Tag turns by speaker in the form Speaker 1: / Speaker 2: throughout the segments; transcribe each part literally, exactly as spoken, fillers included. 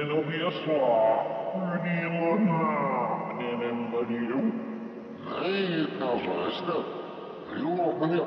Speaker 1: nog meer slaap. Die lana. En een banieuw.
Speaker 2: Nee, het nou zo is dat. Heel op meneer.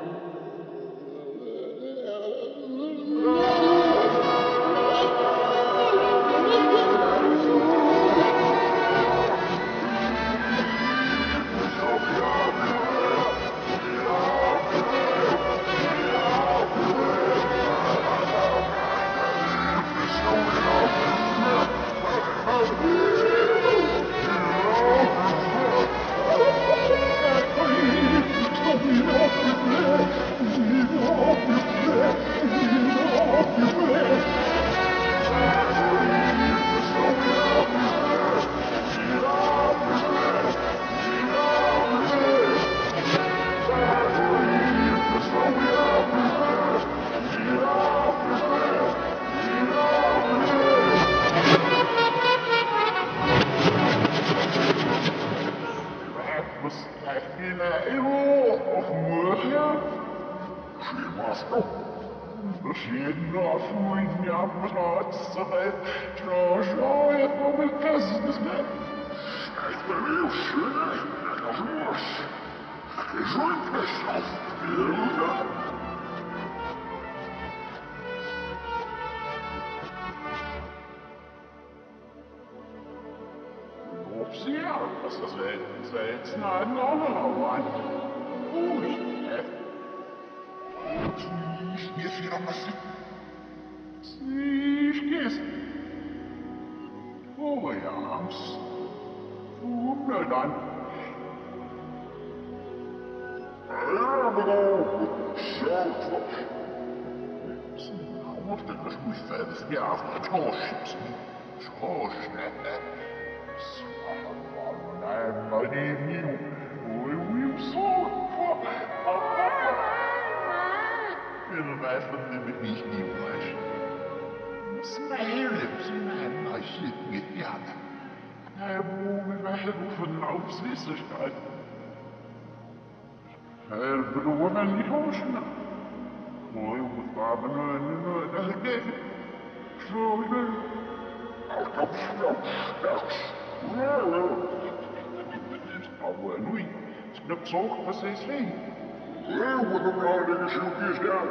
Speaker 1: Zorg was hij slim.
Speaker 2: Well, what a riding shoot is down.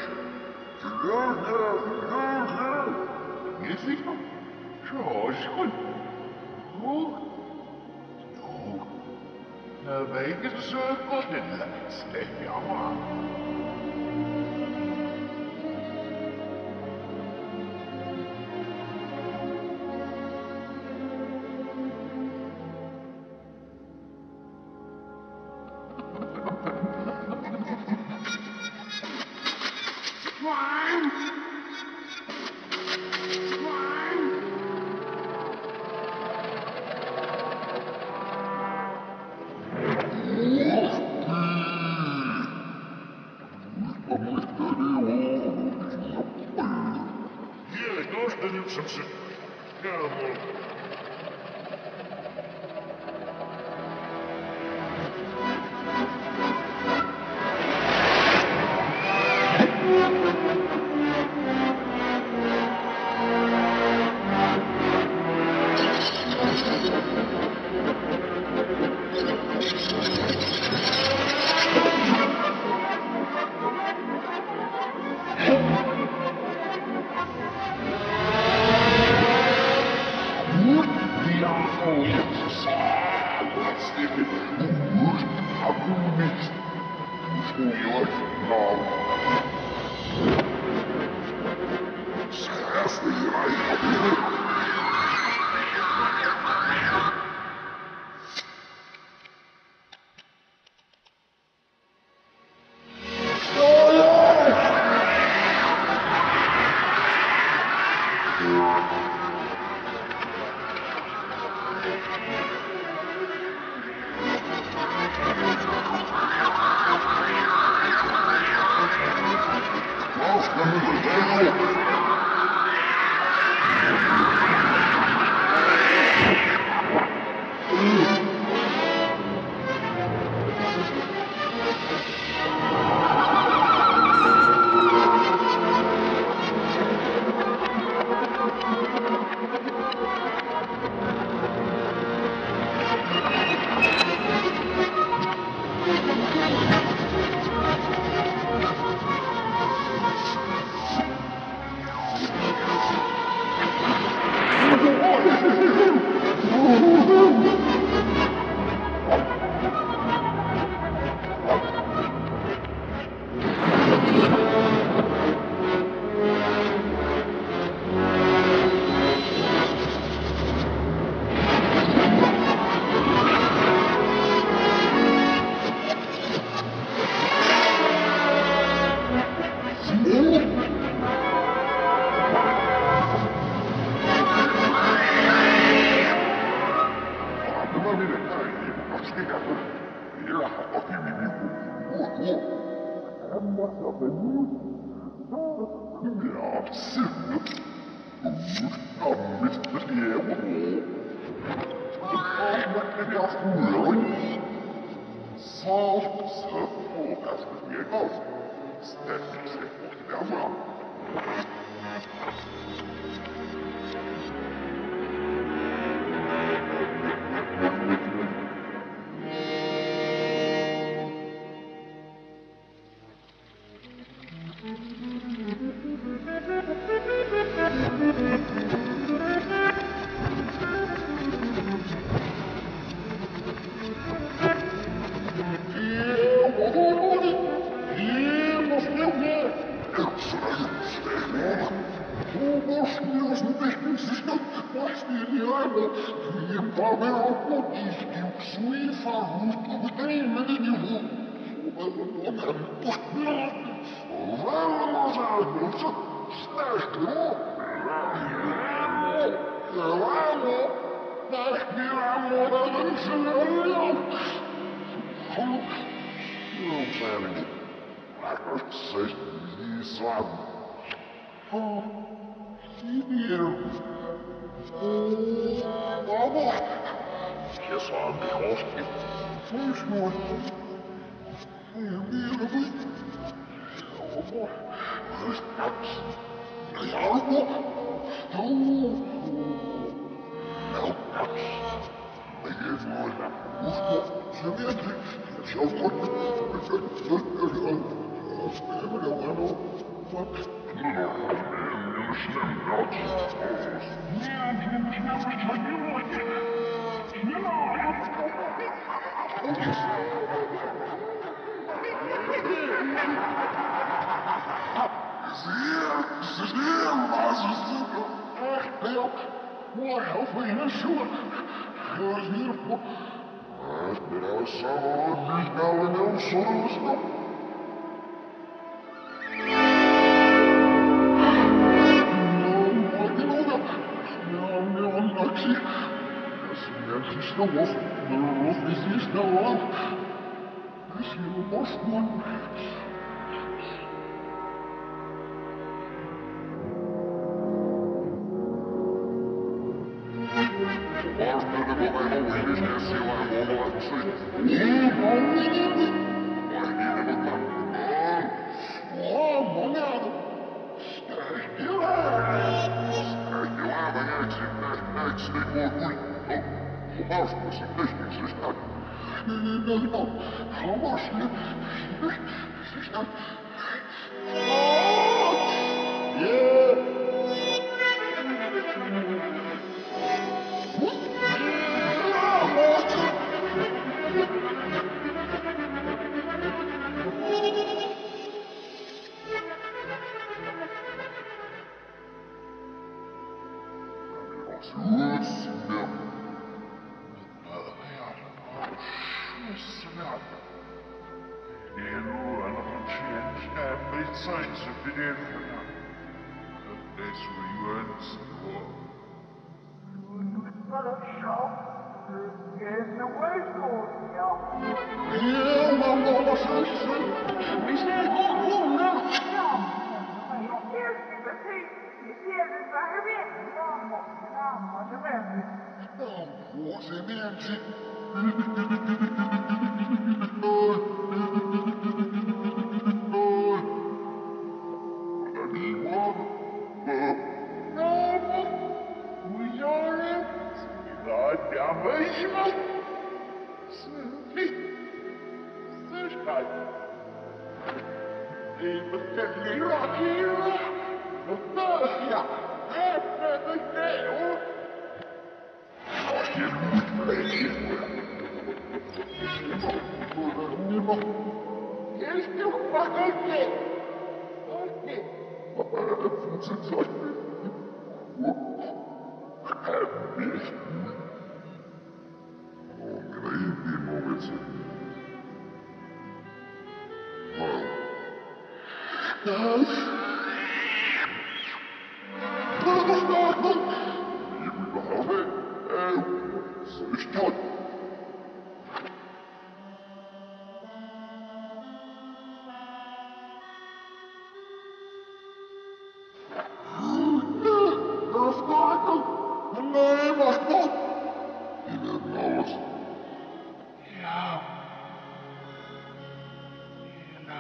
Speaker 2: Ja, ja, ja, ja.
Speaker 1: Is hij nog? Zo is goed. Goed. Zo. Dan weet je de cirkels niet. Steek je allemaal.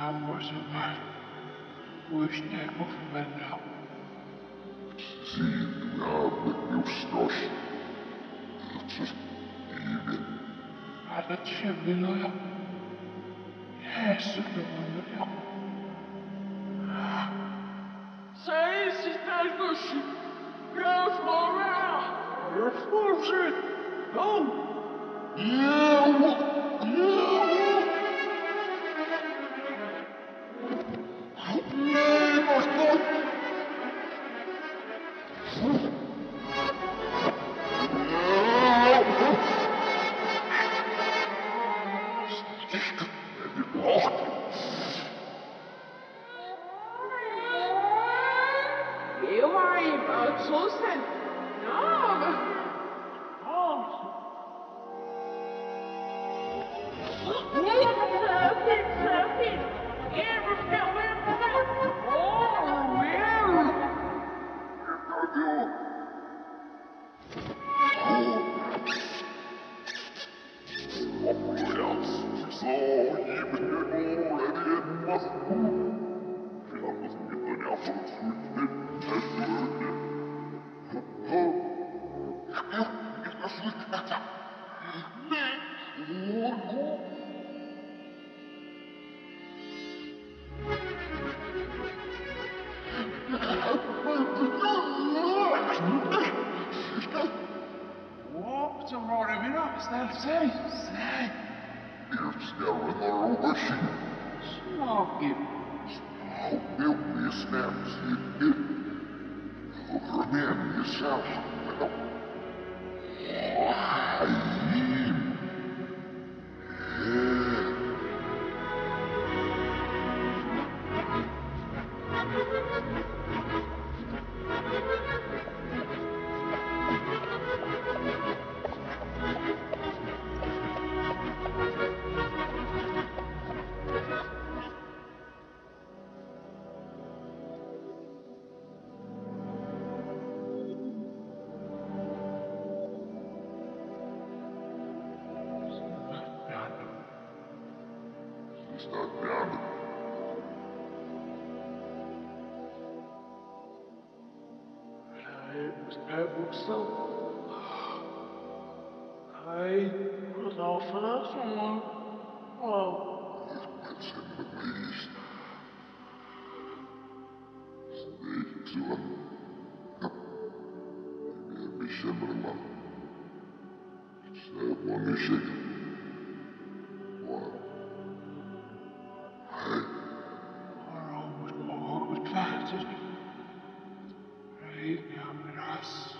Speaker 1: Sammasemmat. Muistaako mennä?
Speaker 2: Siitä jäämme justas. Itse kiinni.
Speaker 1: Älä tsemmiloja. Jeesudomoja. Seisitään kussi. Rausloraa. Rausloraa. Oh. Jäävä. Jäävä. Nee, vasta.
Speaker 3: You are about Susan. No. Surfing, surfing. Here is the wind. Oh, well.
Speaker 1: What's the matter with us? They'll say, say.
Speaker 2: It's never the rush.
Speaker 1: Smoke you.
Speaker 2: How will we snap you? Look at yourself. It's not down.
Speaker 1: Buksel. Hij was al vanaf jongen. Oh.
Speaker 2: It's in the beast. Snake to him. Maybe a similar. Snap on the shake. Wow. Hey.
Speaker 1: Har almost almost färdigt. Right now, miras.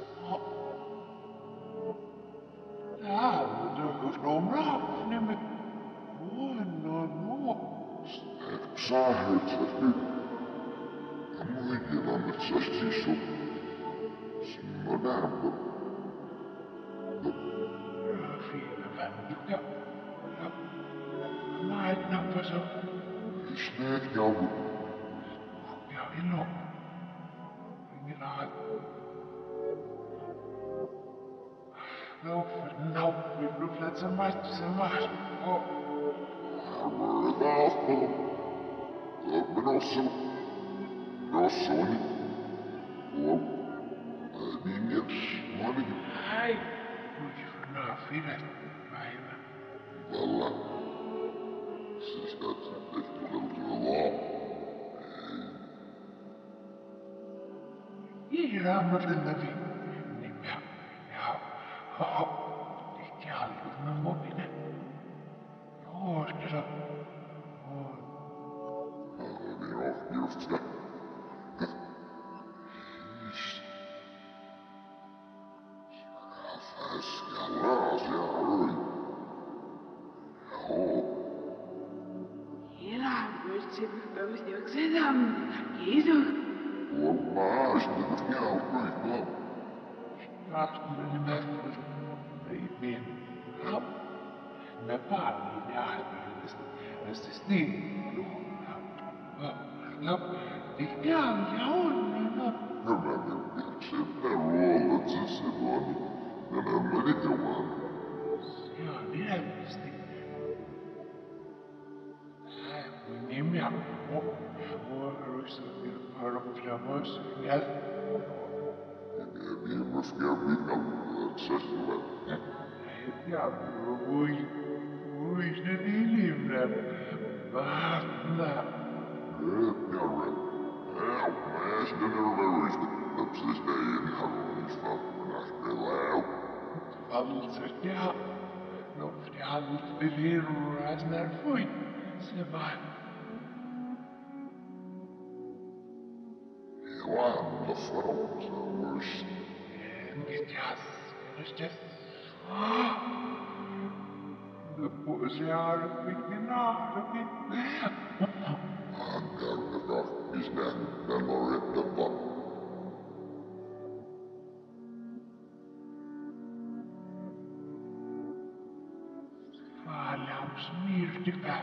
Speaker 1: Ja, det går så bra. Nej men. Åh, no, no.
Speaker 2: Snap sahut sähty. Ja muikin on nyt sähti sun. Sinno nämpö.
Speaker 1: Fina vänner. Ja. Ja. Mä et nappas on.
Speaker 2: Snap jauhu.
Speaker 1: Ja, ilo. Minä... No, no, we look at so much, so much. Oh.
Speaker 2: Arvoisa menossa. Menossa on. Tuo. Niin ja moni.
Speaker 1: Ai. Ui, no, filet päivä.
Speaker 2: Valla. Siis katso, että tulee vaan.
Speaker 1: Iiraammat lentävi. Niin mä... Ja... Hoho. Ikke halvut mä mopinen. Joo, se on...
Speaker 2: Niin on just sitä. Siis. Fäskälää siellä oli. Joo.
Speaker 3: Hela, müsste bekommst du zusammen. Jesus.
Speaker 2: Tuo maasta miau ryhmä.
Speaker 1: Raattuminen märkys. Ei mene. Ja. Mä panin ja ahvillisesti. Ja siis niin. Ja. Ja. Ja. Ja on. Ja.
Speaker 2: Hyvä nyt. Sitten ruolat se semmoinen. Ja nämä liikevaan.
Speaker 1: Ja, niin helposti. Niin ja. Vuoroisuuden parflamoisyngat.
Speaker 2: Vi måste bygga sässuä.
Speaker 1: Ja voi, voisen ilimnä. Vahna.
Speaker 2: Röpjärve. Help, mästen är röistä. Lapsista ei halunnista. Näspelää.
Speaker 1: Valset ja. Lofti halvt bevirras när fuit. Se vaan.
Speaker 2: What the fuck is the worst?
Speaker 1: Yes, it's just. The pussy out of it, out of it.
Speaker 2: Antarktika is that memorettava.
Speaker 1: Valaus myrtypä.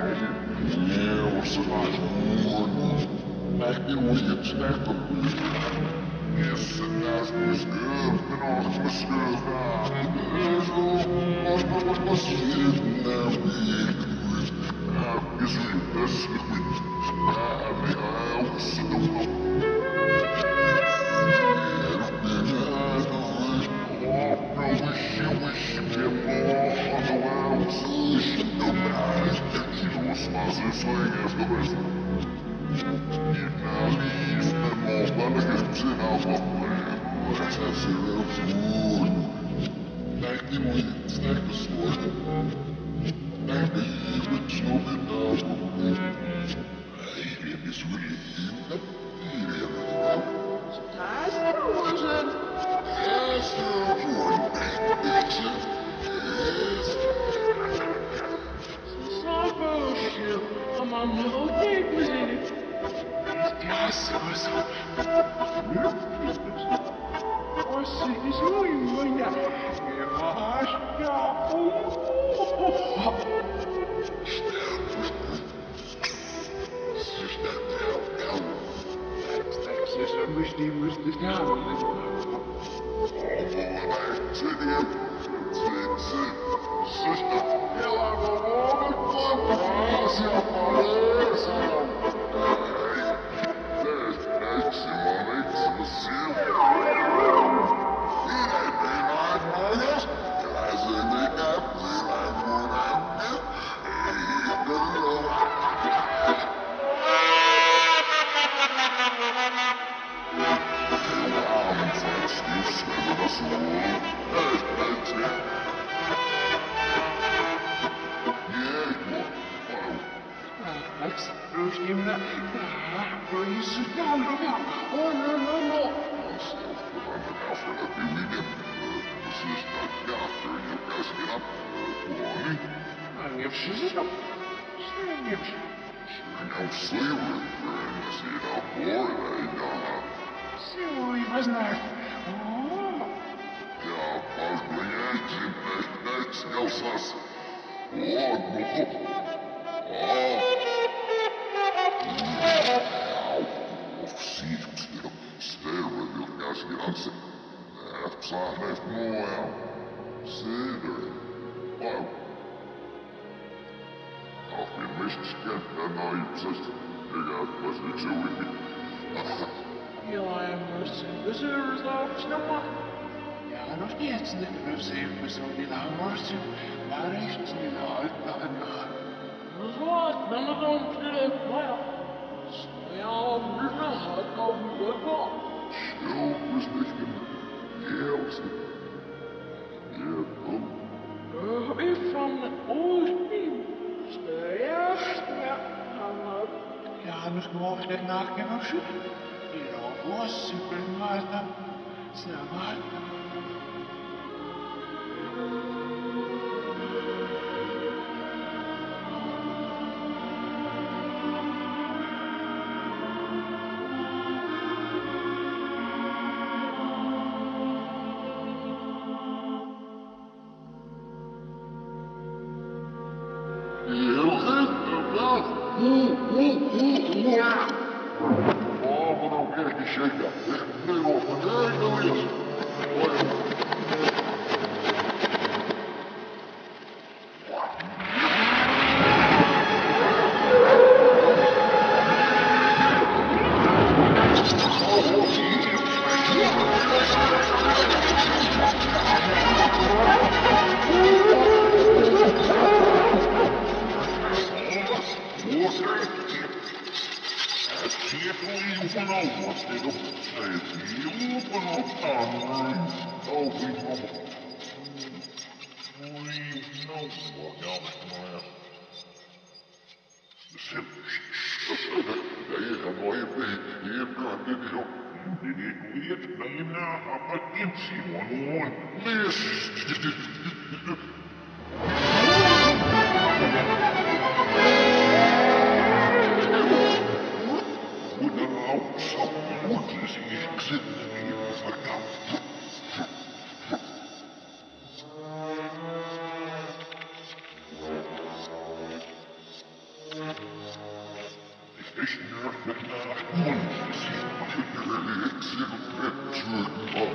Speaker 2: Yeah, what's the nice morning? Back in with your tackle. Yes, the nice was good, but all the was good. There's no much, but what's my shit now? I guess we best if we. I mean, I was in the room. Ich nerve nach uns, ich bin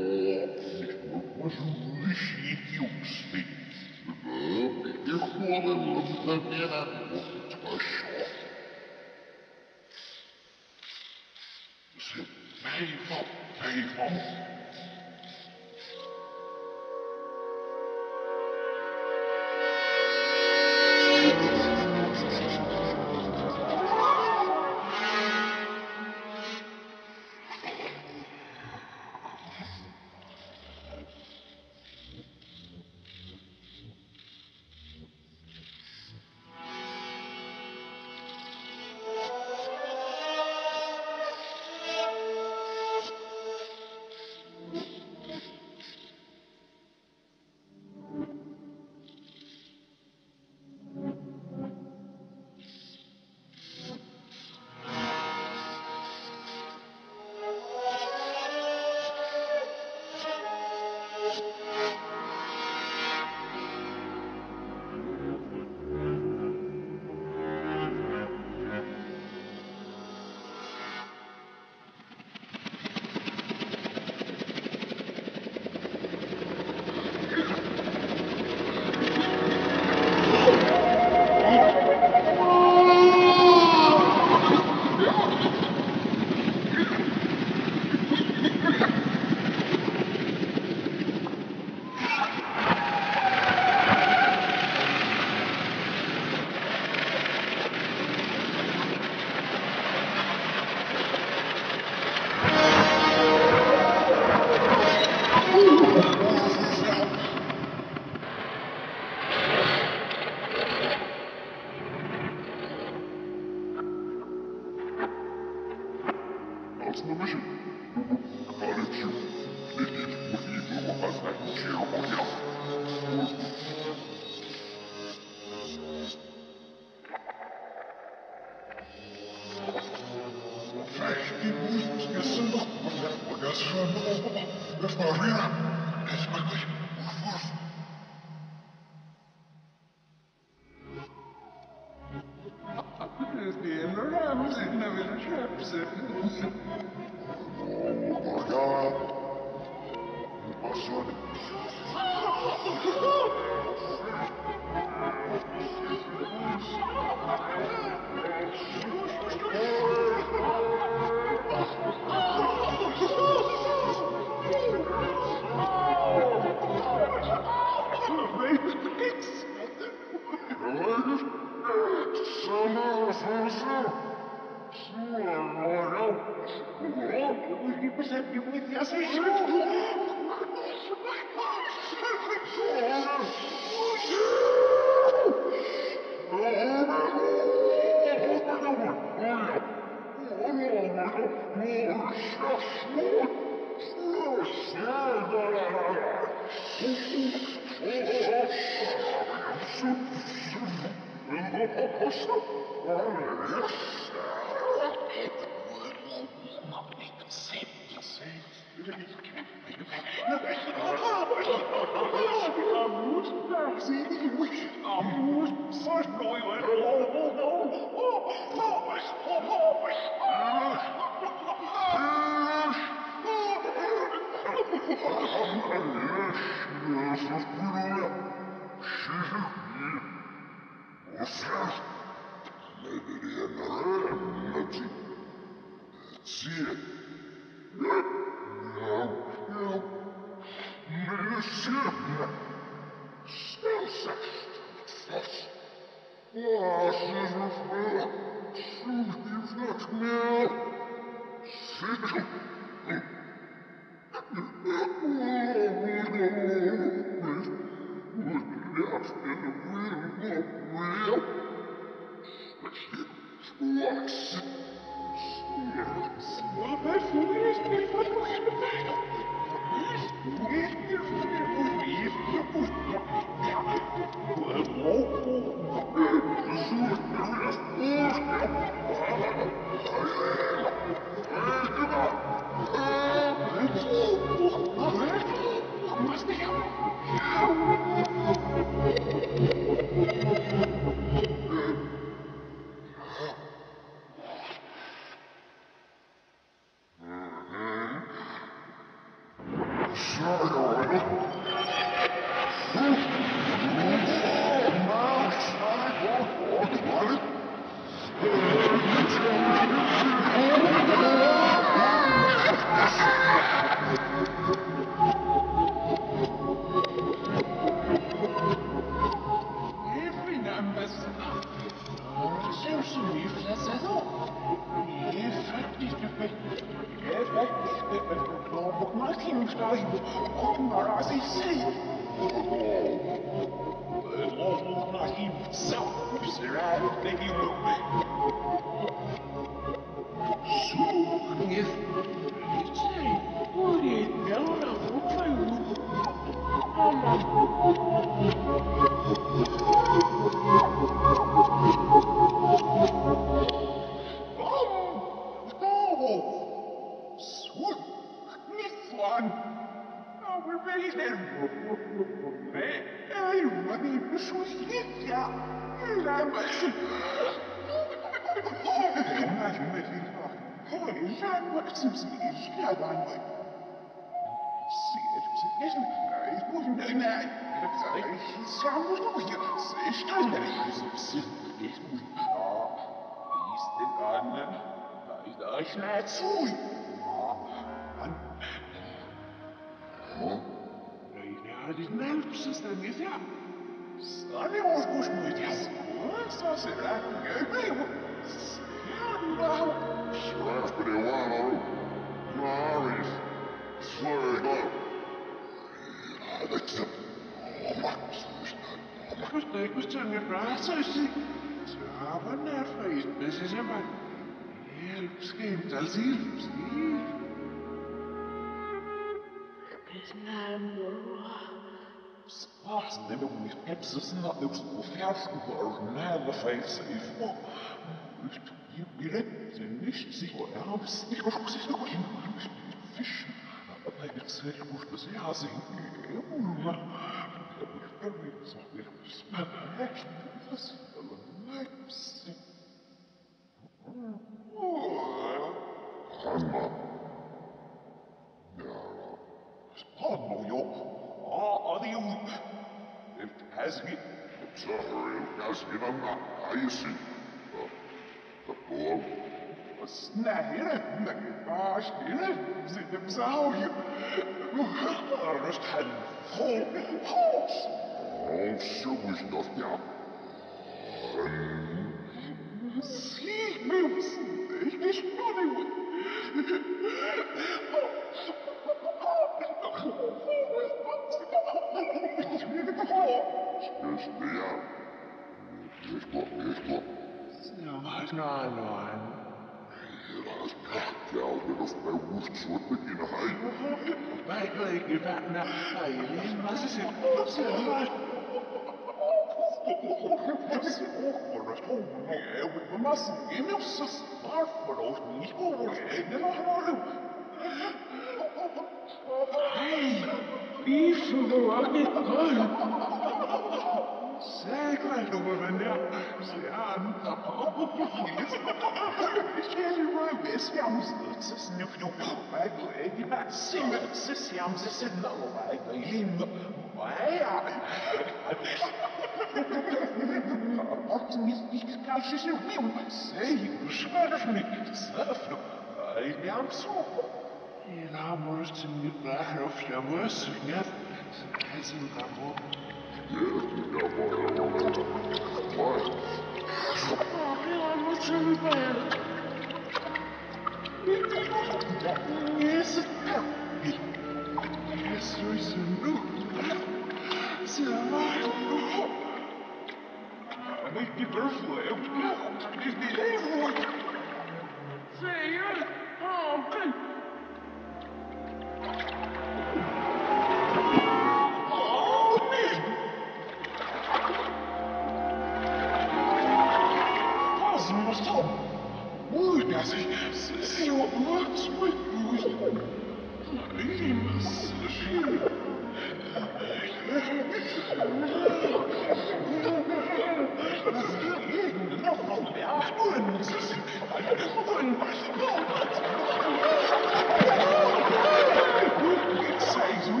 Speaker 1: Say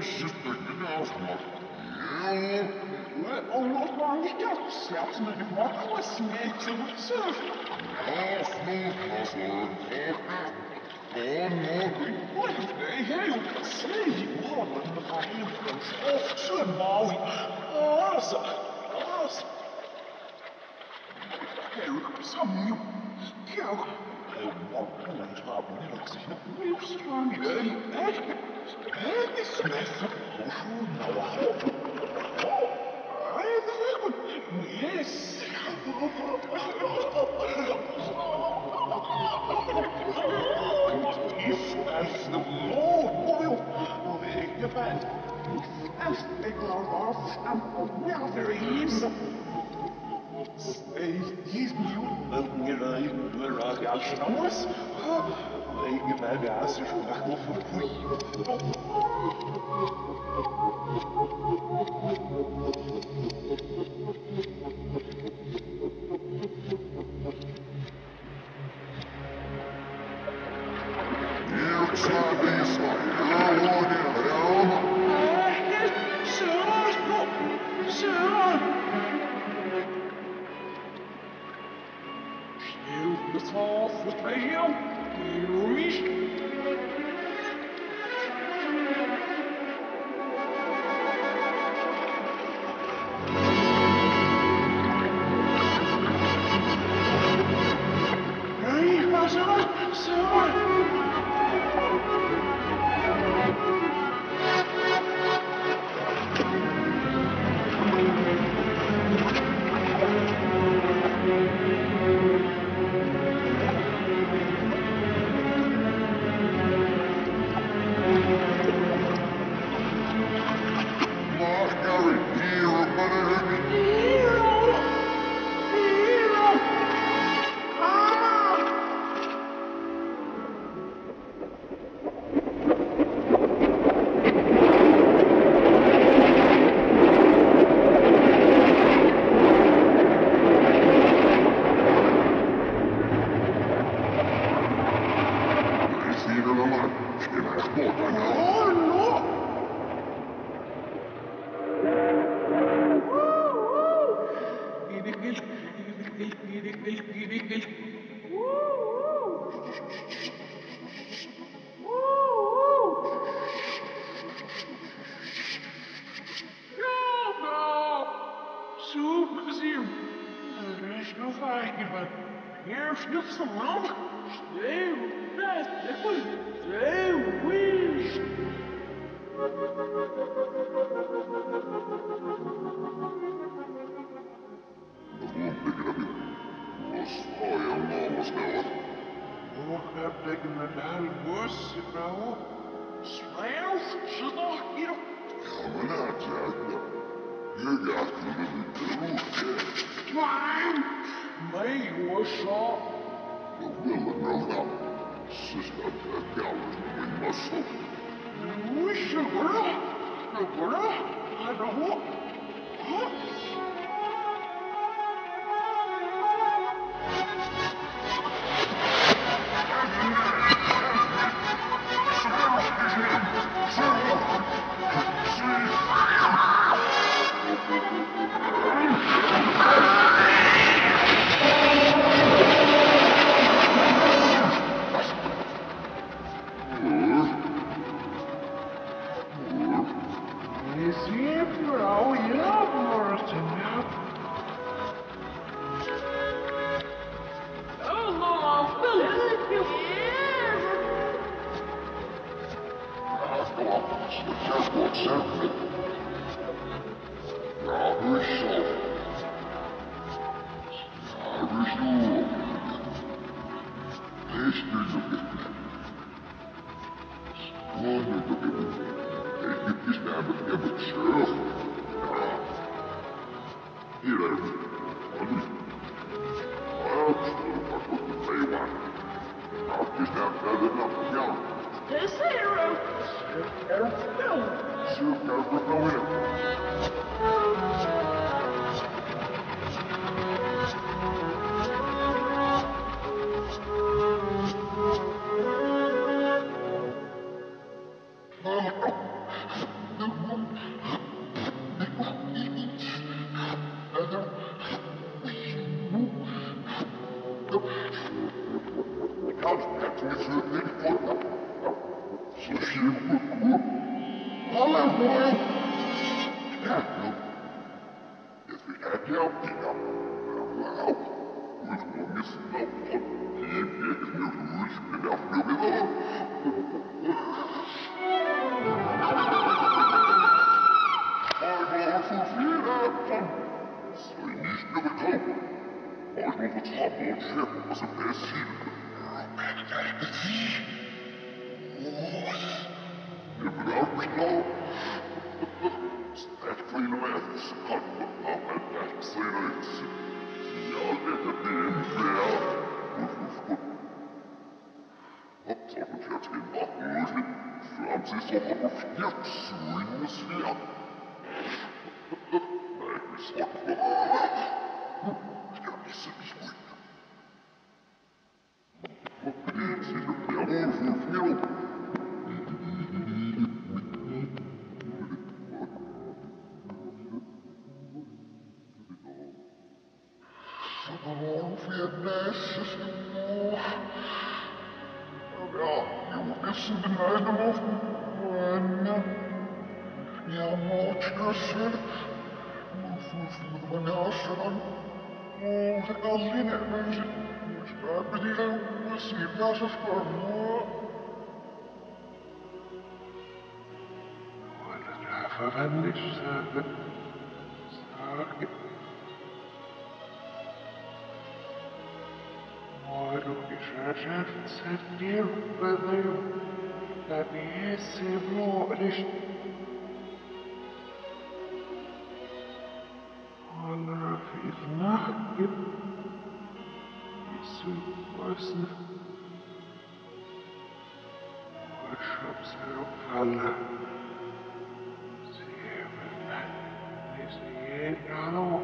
Speaker 2: sitten minä
Speaker 3: Ollaan mikä sieltä nyt vakuus meitä syö. Ei hei, se ei ole mitään hiljaisuus. Oh, syön maui. Aasa, aasa. Hei, Sammu. Käy. Hei, mä puhun saapun iloksi. Miks rangi ei ehkä. Hei, snessa. Osuun nauha. Yes! If as the Lord will, make the band. As they grow off, and we are very easy. Stay here, you little little gashnowers. Make my gas is back over for you.
Speaker 2: Kan verklighetslivet ikke få dig. Så kæmpe kur. Hold af mig. Ja, nu. Jeg vil have det op i dig. Wow. Ud på misten af hånd. Det er virkelig nu ud. Det er derfor, jeg ved. Ej, hvor er for fint af dem. Så er I nicht mehr gekommen. Ej, nu får tabt og tjekke, og så bliver jeg sige. Jeg vil også bestå. Stærkt for en af jer, så kan man have en dansk senere. Jeg lægger det en færre. Og så kan jeg til en bakløsning. Frem til så har du fjert svin og svær. Nej, vi slår for. Jeg er så mismød.
Speaker 1: Verwendingszaken. Zaken. Maar ook is er zelfs het nieuwbeleid. Dat is symbolisch. Alle vier nachten. Is u wassen. Ik heb ze opvallen. Hallo.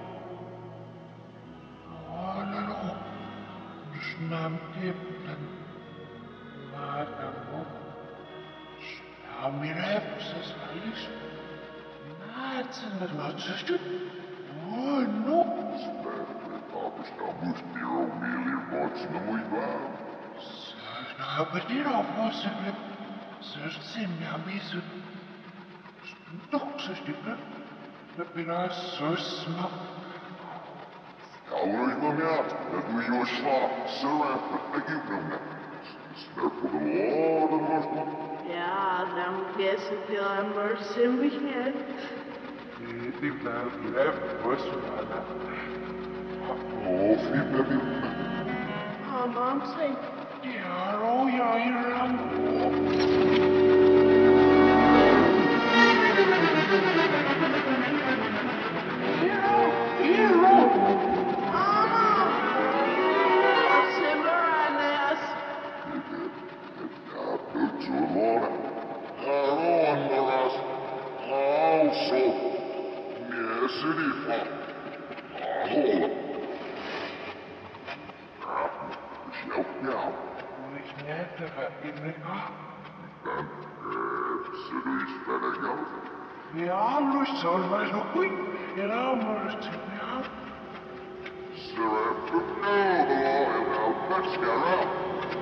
Speaker 1: Hallo. Snam tippen. Maar dan ook. Snam mir hepses alles. Naten het wat zuster. Oh no.
Speaker 2: Papa stamus diro mili vots na mój wam.
Speaker 1: Snam diro possible. Zuster na misu. Doch zuster. Dat ben ik zo smak.
Speaker 2: Hou eens maar meer. Dat doe je als slaap. Surrend, dat ik nog net. Snap voor de lade was dat.
Speaker 4: Ja, dan vergeet ik veel aan maar ziemlich net.
Speaker 1: Die blijft blijven bosmannen.
Speaker 2: Oh, vriend, heb je...
Speaker 4: Oh, mam zei.
Speaker 1: Ja, oh ja, hier aan. Ja, lust zo, maar zo goed. Ja, maar het is ja.
Speaker 2: Surrend, no, the law is out. Let's get out.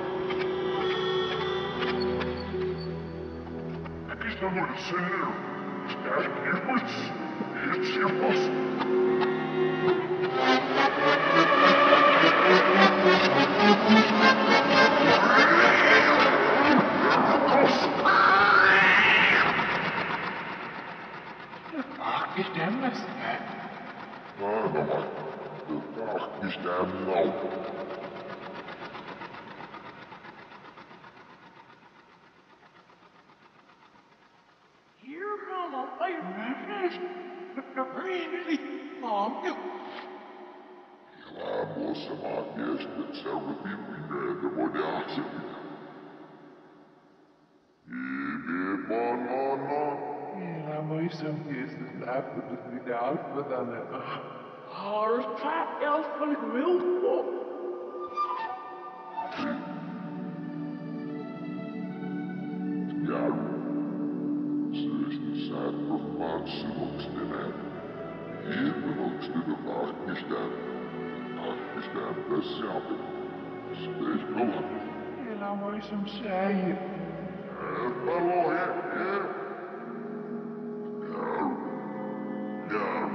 Speaker 2: Ik is dan nooit zeer. Sterk nieuws. Iets je was.
Speaker 1: Ach, ik denk het.
Speaker 2: Ah, dan maar. Ach, is daar nou.
Speaker 1: Hier gaan we bij mij. Dat weet ik niet. Mam, je.
Speaker 2: Ja, moça, maar eerst hetzelfde binnen de moderne. Ibi banana.
Speaker 1: Ja, maar je zo'n eerste slaap dat het niet uit dan.
Speaker 4: Oh, dat gaat elf van ik wil voor.
Speaker 2: Ja, ze is niet zaad voor maand, ze moet in hem. Even als dit een vraagje staat, vraagje staat best zaken. Steeds gelukkig.
Speaker 3: En dan moet je hem zeggen.
Speaker 2: Het ballon, ja, ja. Ja, ja.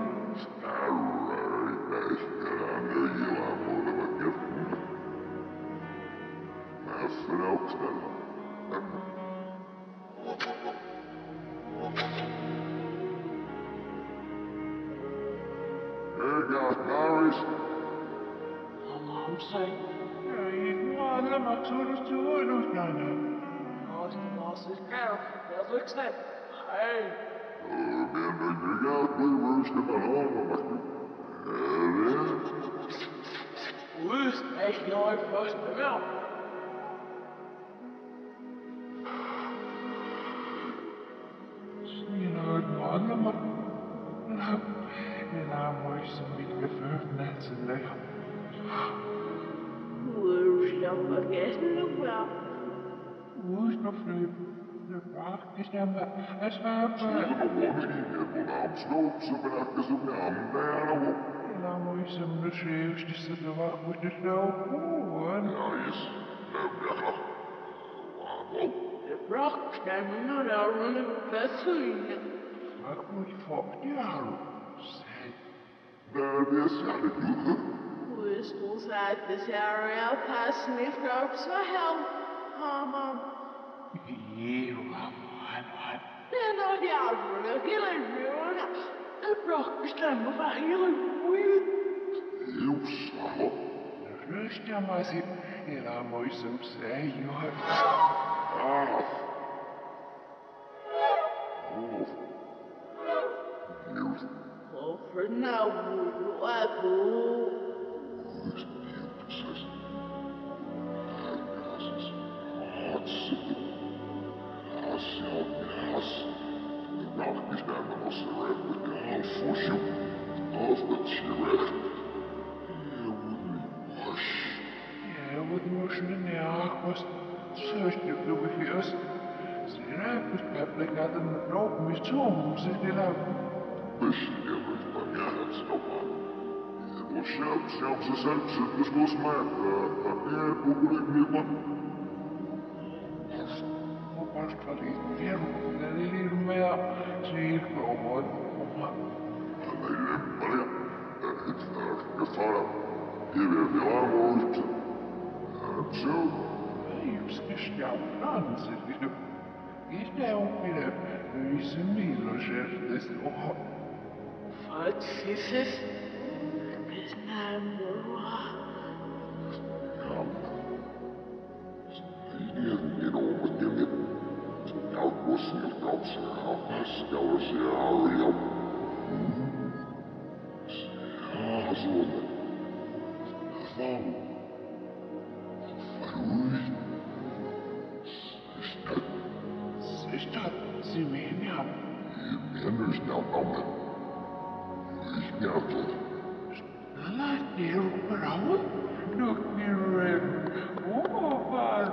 Speaker 2: Alright, I know you are more of a gift. Maar vrouw stellen. Here goes Garri's.
Speaker 4: I'm saying,
Speaker 3: Ja, ik wil allemaal zo de stoel nog gaan.
Speaker 4: als de boss is careful, dat looks like, hey,
Speaker 2: Oh, man, I got we roast the ballon.
Speaker 4: woest, echt heel erg vast bij wel.
Speaker 3: Je nou het mannen, maar... En dan moet je ze niet gevuld net zijn liggen.
Speaker 4: Woest, dat vergessen nog wel.
Speaker 3: Hoe is nog vleug? De vraag is dan wel... Het is wel... En dan moet je ze hem de zeeuwste zitten wachten met de snel voor.
Speaker 4: De vracht stemmen naar de running vesselen.
Speaker 3: Wat moet je voor jou? Zeg.
Speaker 4: Woest, ons uit de area passen heeft ook zo help. Mama.
Speaker 3: Hier, man, man.
Speaker 4: En dan ja, running, heel erg running. De vracht stemmen van heel erg weird.
Speaker 3: Rust dan maar zitten. En dan moet je hem zeggen, joh.
Speaker 4: Over nou, woe,
Speaker 3: Ja, wat moest je nou aankost? Zuster, doe ik eerst. Ze raakt het plek uit een rook met zo'n zich te laten. Oppas kwaliteit, dat is hier meer. Zie je gewoon. Liefst gesteld aan, zeg je. Is daar ook weer een Milo zegt, is toch.
Speaker 4: wat is het? Is nou moe.
Speaker 3: Is dat, zie me nou. Laat die vrouwen nog niet rennen. Oh, man.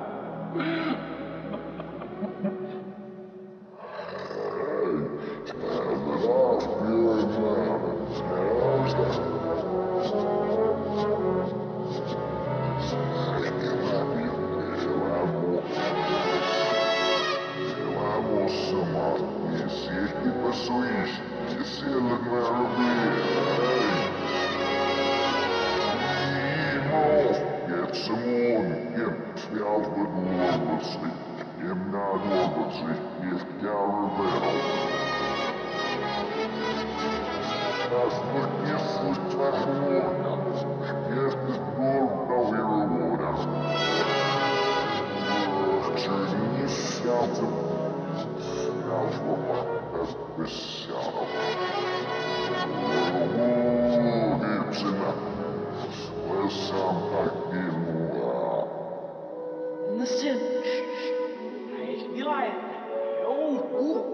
Speaker 3: Listen. Hij is niet laat. Oh, oeh.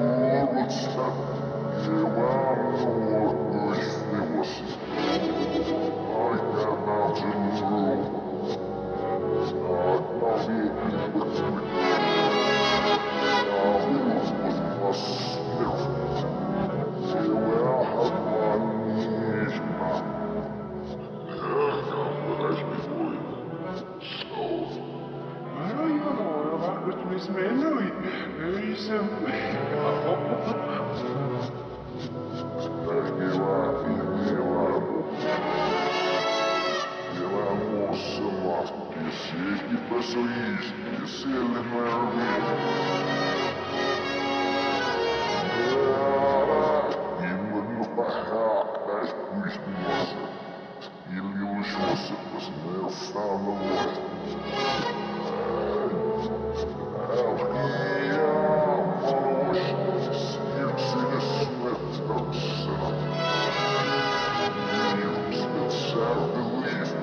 Speaker 2: Thank you.
Speaker 1: smelly. Very simple.
Speaker 2: Всякие посуишь, веселье моя именно похабная вкусница. Или лишился посмел самого. Ах, я молочный смертельный смерть торцена. Мир специальный лифт.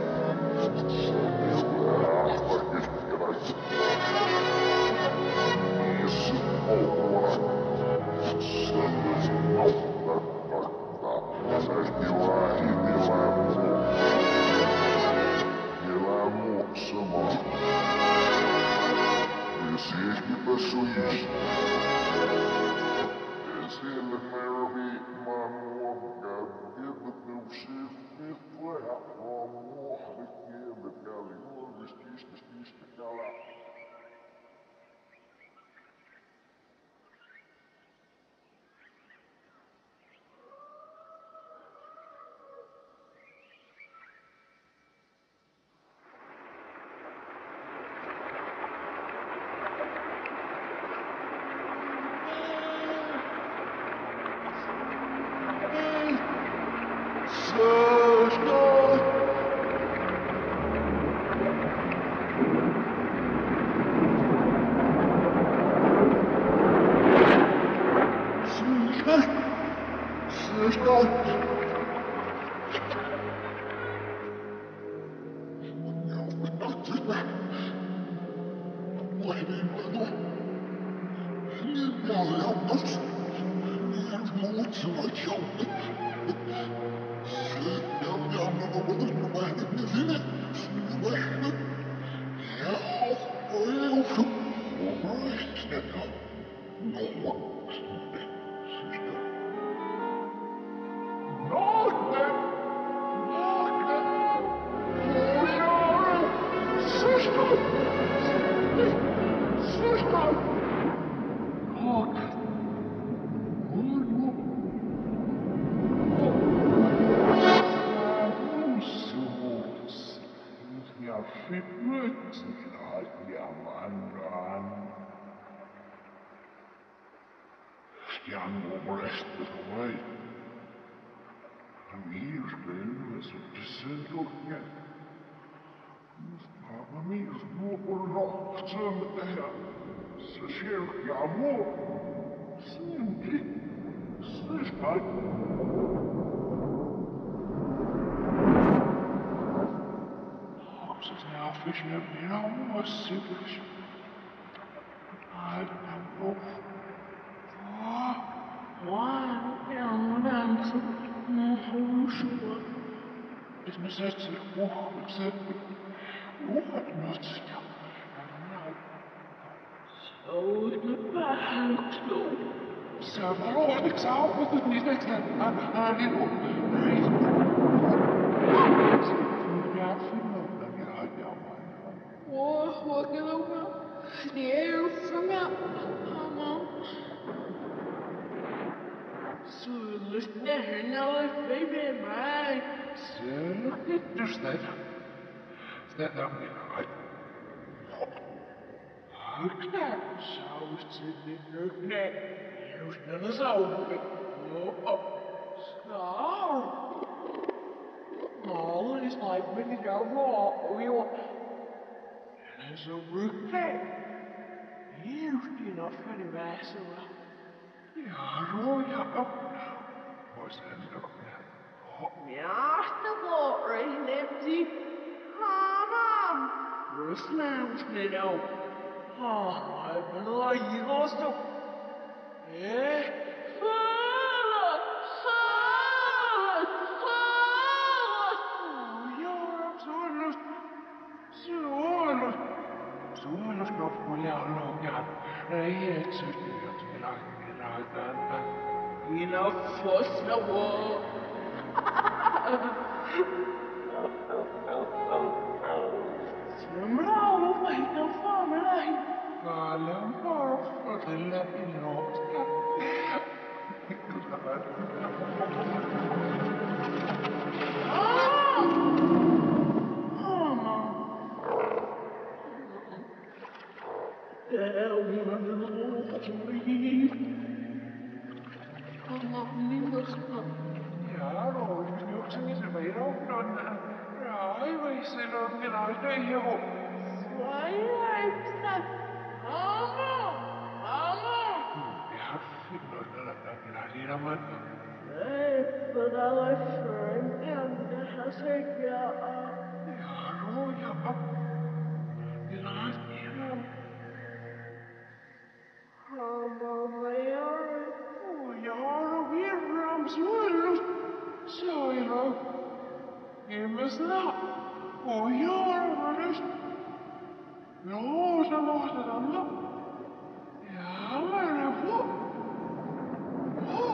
Speaker 1: Kalem var fırla inot. Ja, då, vi har också inte mer om någon. Ja, jag vet inte om det är det jag.
Speaker 4: Twilight. Mama! Mama!
Speaker 1: Ja, finner den där lilla man.
Speaker 4: Nej, för alla fröken, det här tycker jag är...
Speaker 1: Ja, då, ja. Det är det.
Speaker 4: Mamma, vad gör du?
Speaker 1: Och jag har virramsmull. Så är det. Himmelsnatt. Och jag har lust. Ja, så måste de ha. Ja, men det får. Ja.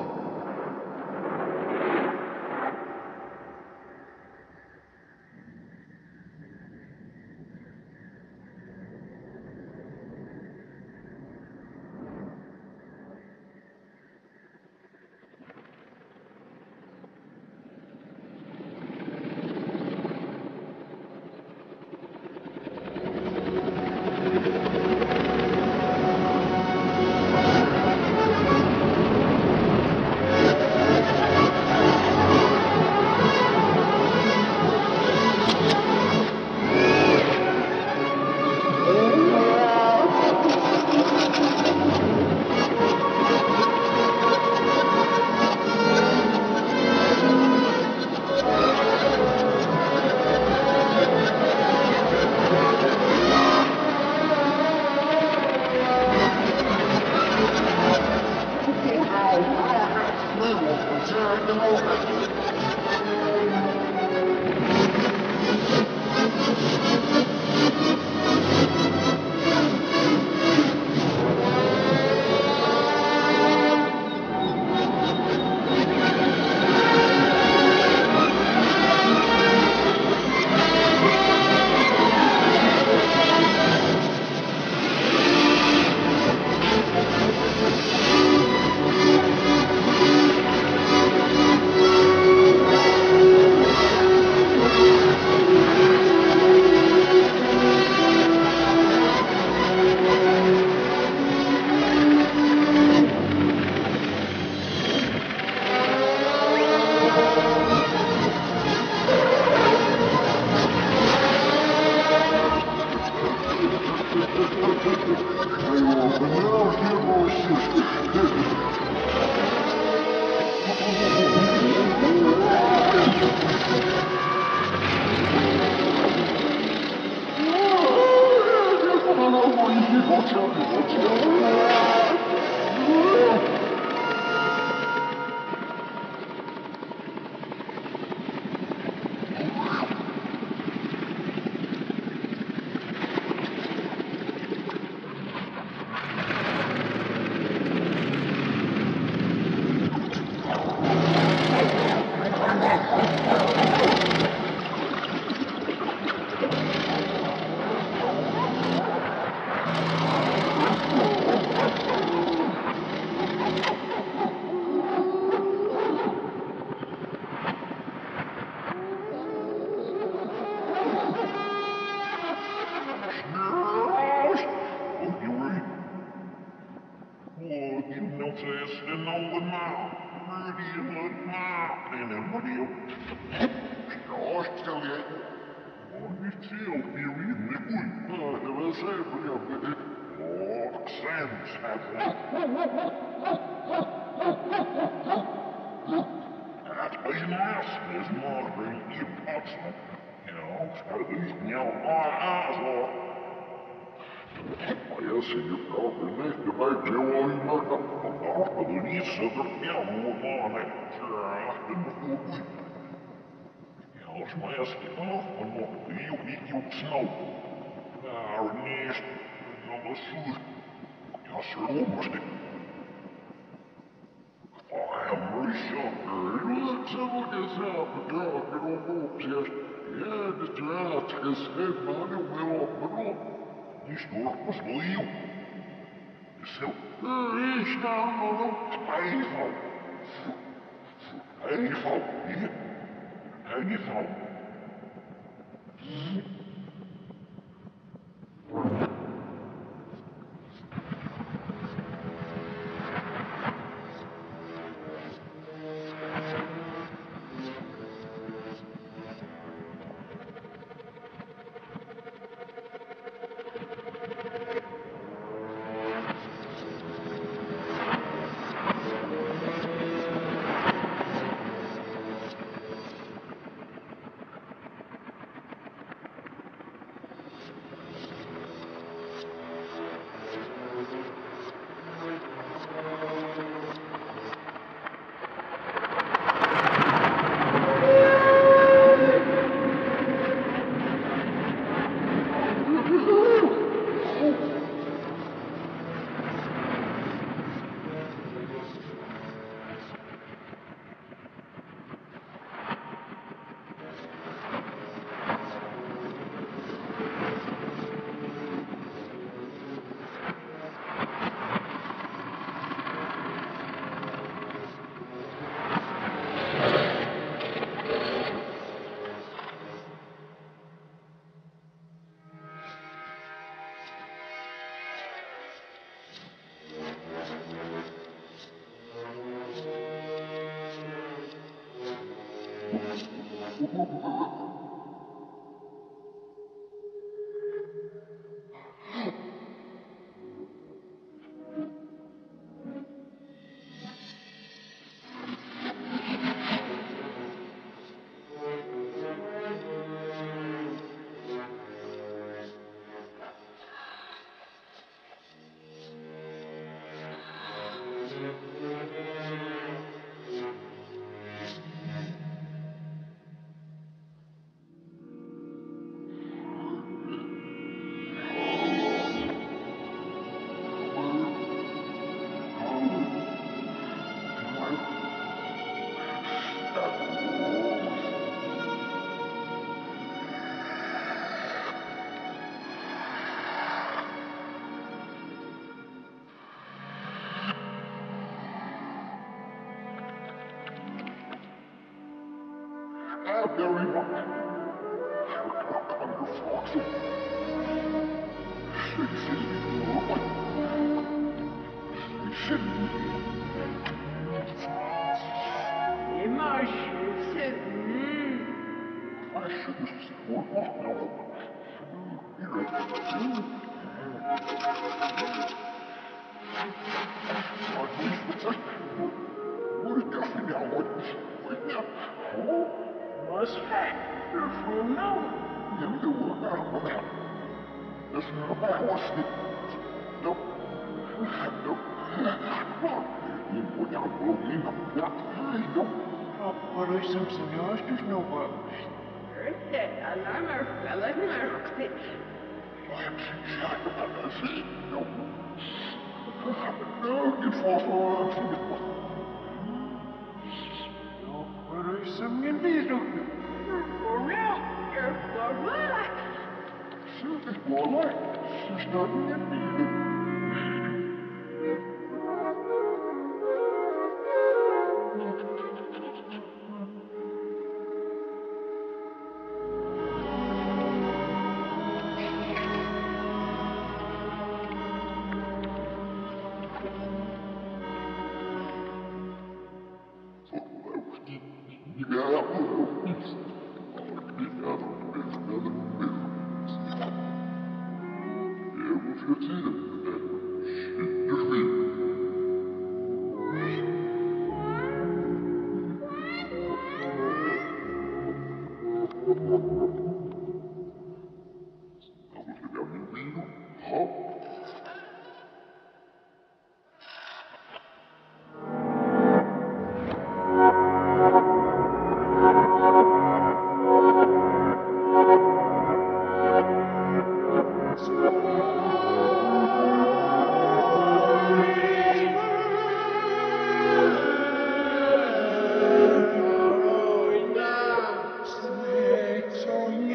Speaker 2: Is North was leave.
Speaker 1: So, ich habe eine Frau. Eine Frau, hier. Eine Frau. Very much. Under Foxy.
Speaker 4: Immer schützen.
Speaker 1: I should have sworn off now.
Speaker 4: Was er voor nou?
Speaker 1: Je wil er maar wel. Dat is nog maar lastig. Nope. Nope. Je moet jou ook niet op dat huis.
Speaker 3: Wat is hem serieus dus nog wel?
Speaker 4: Rute, alarmer, alarmer, rukte.
Speaker 1: I'm sorry about this. No. No, you fall for it.
Speaker 3: Wat is hem in deze?
Speaker 4: For real, you're for what?
Speaker 1: She's more like she's not in me.
Speaker 3: So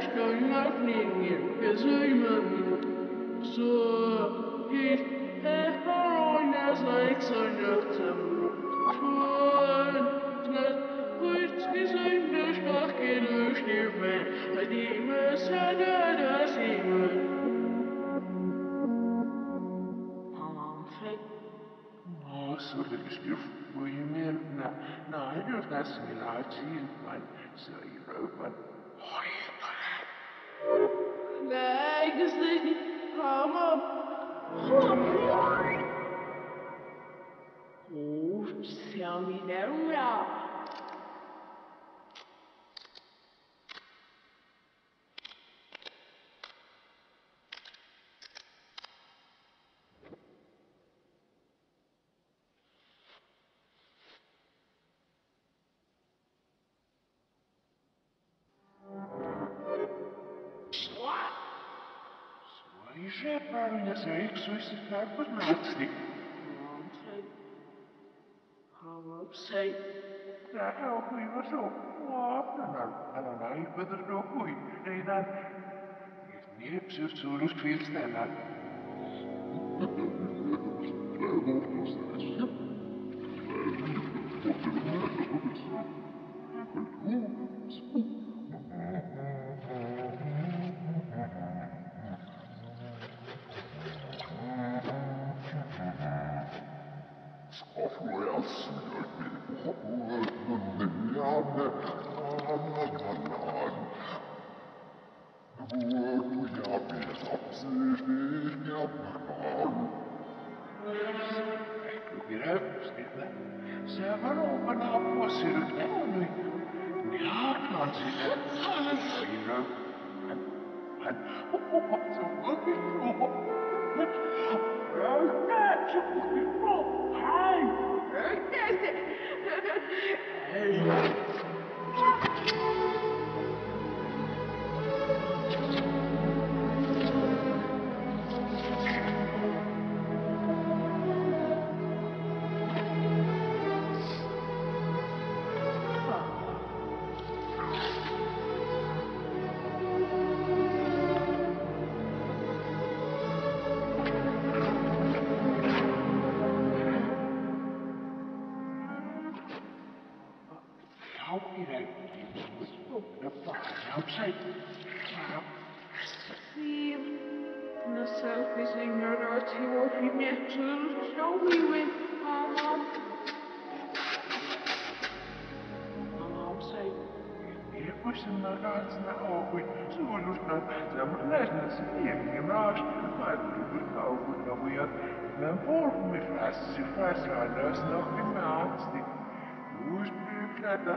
Speaker 4: stond nog niet gezuimen. Zo is het gewoon als ik zo nuchter. Gewoon, net goed gezonde strak in de stiefel, die me zeiden dat ze me.
Speaker 3: Oh, så det beskriver hvor jeg mere, nej, nej, det er næsten en art til, man, så I rød, man.
Speaker 4: Nej, ik zie niet. Kom op. Oh, ser vi nærmere.
Speaker 3: I šeparu, ja se ik su isi tako znači.
Speaker 4: Kom op, zeg.
Speaker 3: Ja, how kui var så. Åh, han har nej, bedre då kui. Redan. Det är nepsut solus kvillställan. Se var open apua syrkkäänny. Jaaklan sitä. Aina. Hän puhuvat sun oikein. Röyhtää sun oikein. Hei! Hei! Men får mig fast i färsarnas nog i matstick. Husbyggnada.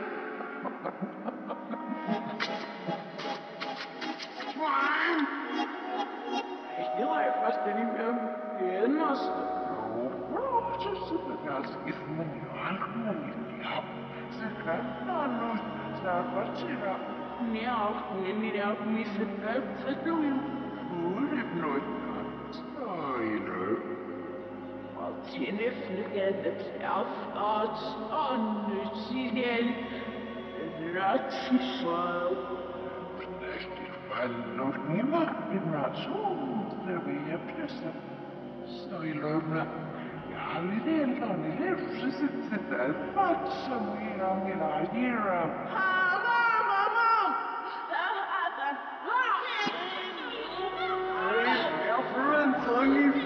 Speaker 3: Swan! Jag är fast i min genaste. Bra, så supergas i men jag har inte jag. Så kan jag nog snart sira. Ja, men det är missat så då ju. Hur är blod? Stoiler. Tinefliget afart onnutsiden ratsifal. Nästigt fallos nima vibration där vi är plötsligt. Stoilerna. Jag har lite eldan i livset där fast som vi har mina gira. Mamma, mamma! Jag förväntar mig.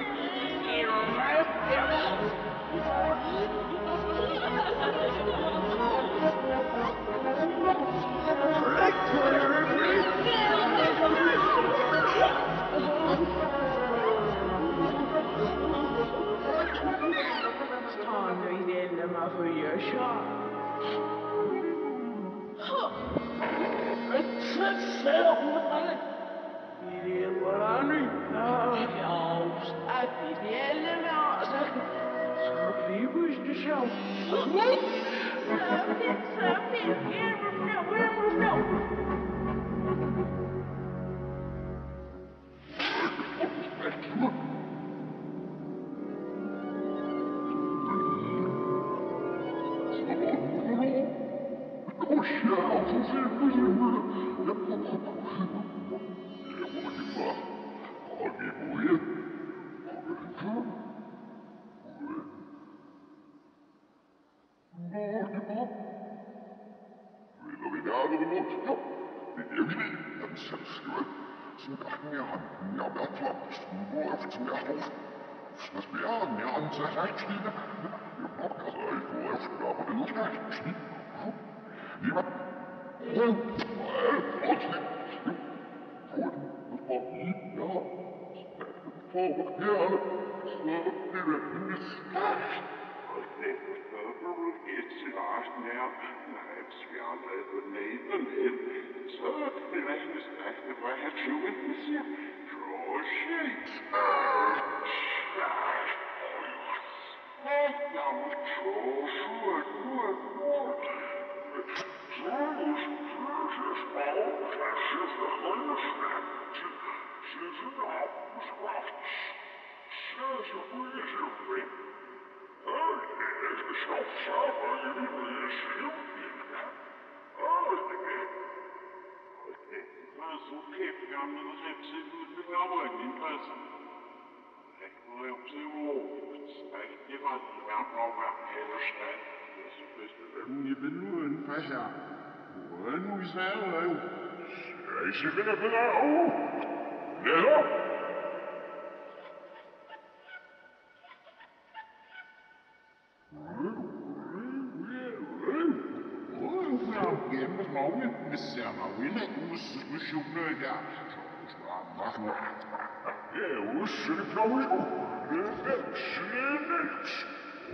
Speaker 2: Selskabet, som Garri ja beklagt vårt med Specielnie anzerrechnen, ja, also ich wollte aber nicht rechnen. Ja, und, und,
Speaker 1: Je bent nu een verhaal. Hoor nu eens wel.
Speaker 2: Zij zich in het blauw. Let op.
Speaker 1: Gennem morgen, hvis jeg var villig, udslusioner der. Så var det
Speaker 2: Ja, udslusioner. Det er sinnet.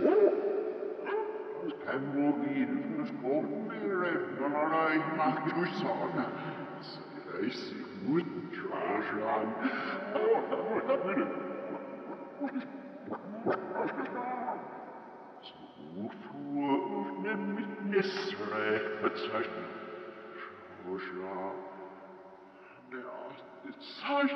Speaker 1: Han må give den skolen med, når der ikke magter du sådan. Så jeg siger ud, Georgian. Så ufor nemlig næsre betragtning. Georgian. Det er det sejt.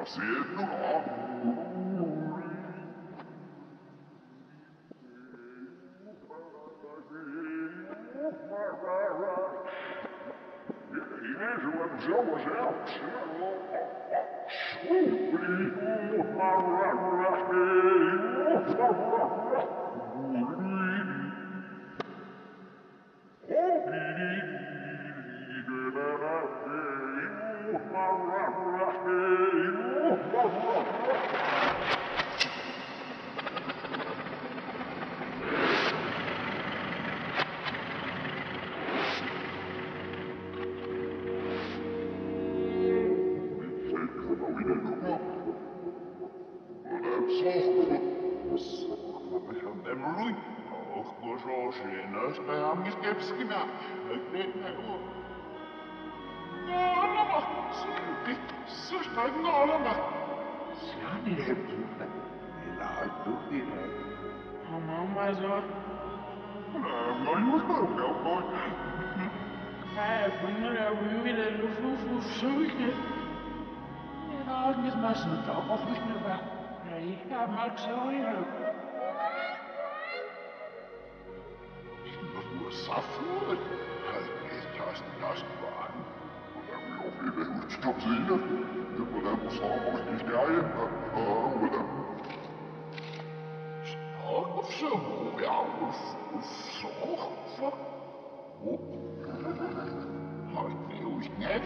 Speaker 2: Fazendo lá.
Speaker 3: Não, mas ó. É, quando eu vi ele no fufu, suque. Ja, dit was het toch of niet meer. Nee, ja, maar ik zou hier.
Speaker 2: Safran, das das war. Und dann wir auf jeden Fall stopp sehen. Der Modell muss auch nicht geil. Oder Stopp so, ja, so. Halt mir ruhig nicht.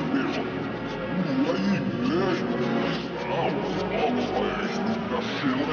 Speaker 2: Shit.